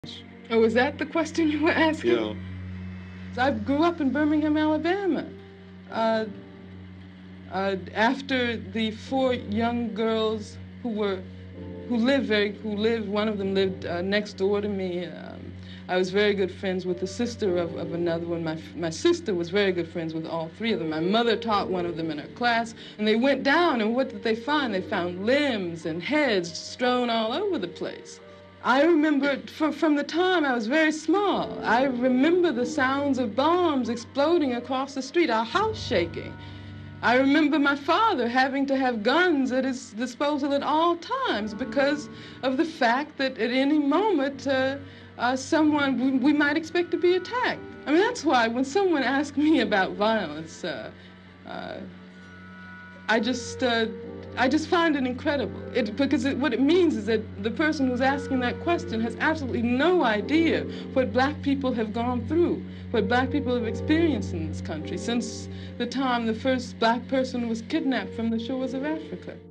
Oh, was that the question you were asking? Yeah. I grew up in Birmingham, Alabama. Uh, After the four young girls who lived, one of them lived next door to me. I was very good friends with the sister of another one. My sister was very good friends with all three of them. My mother taught one of them in her class, and they went down, and what did they find? They found limbs and heads strewn all over the place. I remember from the time I was very small, I remember the sounds of bombs exploding across the street, our house shaking. I remember my father having to have guns at his disposal at all times because of the fact that at any moment we might expect to be attacked. I mean, that's why when someone asks me about violence, I just find it incredible. What it means is that the person who's asking that question has absolutely no idea what black people have gone through, what black people have experienced in this country since the time the first black person was kidnapped from the shores of Africa.